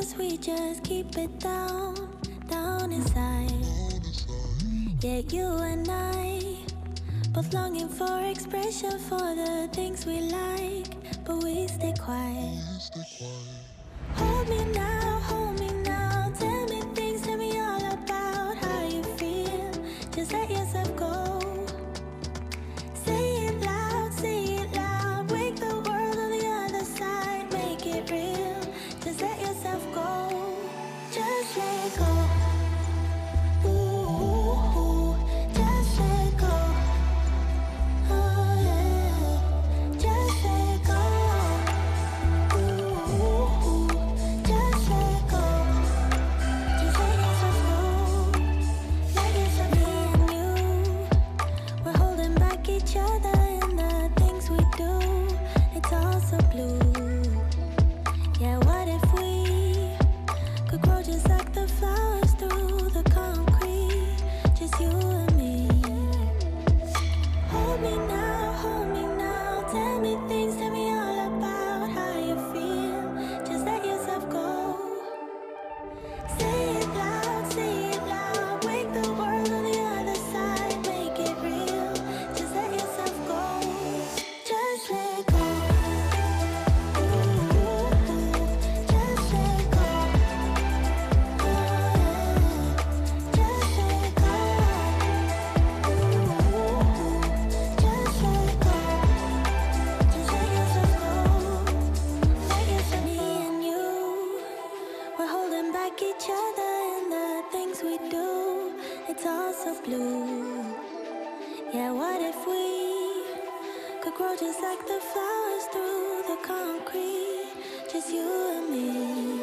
cause we just keep it down, down inside. Yeah, you and I, both longing for expression for the things we like, but we stay quiet. Hold me now, tell me things, tell me all about how you feel. Just let yourself go. Say it loud, wake the world on the other side, make it real. Just let yourself go, just let go. Ooh, just let go. Oh yeah, just let go. Ooh, just let go. Just let yourself go. Let yourself be and you. We're holding back each other in the things we do. It's all so blue. Yeah, what if we could grow just like the flowers through the concrete? Just you and me. Hold me now, tell me things, tell me all about how you feel. Just let yourself go. Say it loud, wake the world on the other side, make it real. Just let yourself go, just let go. Ooh, just let go. Oh yeah, just let go. Ooh, just let go. Just let yourself go. Let yourself be and you. We're holding back each other in the things we do. It's all so blue. Yeah, what if we could grow just like the flowers through the concrete? Just you and me.